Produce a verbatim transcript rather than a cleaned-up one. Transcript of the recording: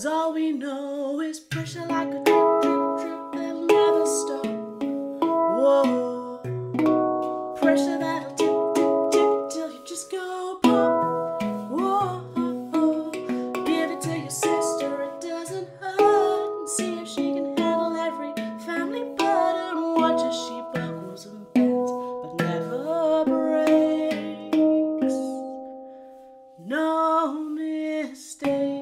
'cause all we know is pressure like a drip, drip, drip that'll never stop. Whoa, pressure that'll tip, tip, tip till you just go pop. Whoa, give it to your sister, it doesn't hurt, and see if she can handle every family burden. Watch as she buckles and bends, but never breaks. No mistake.